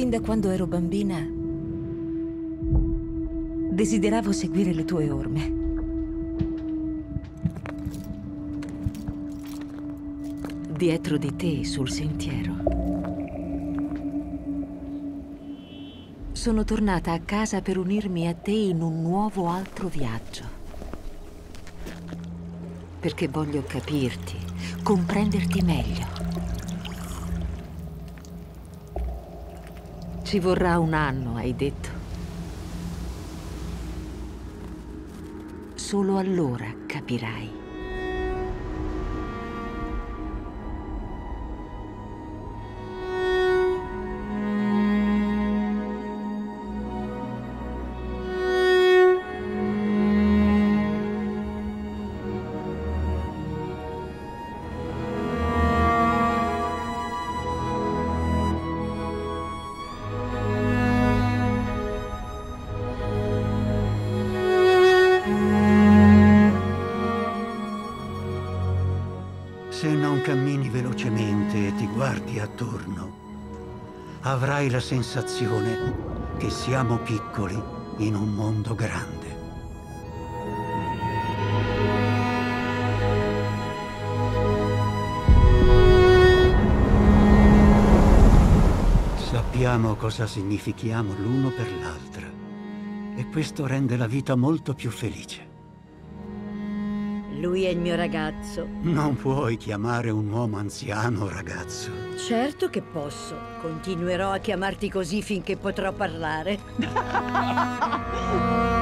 Fin da quando ero bambina, desideravo seguire le tue orme. Dietro di te, sul sentiero. Sono tornata a casa per unirmi a te in un nuovo altro viaggio. Perché voglio capirti, comprenderti meglio. Ci vorrà un anno, hai detto. Solo allora capirai. Se non cammini velocemente e ti guardi attorno, avrai la sensazione che siamo piccoli in un mondo grande. Sappiamo cosa significhiamo l'uno per l'altra e questo rende la vita molto più felice. Lui è il mio ragazzo. Non puoi chiamare un uomo anziano ragazzo. Certo che posso. Continuerò a chiamarti così finché potrò parlare.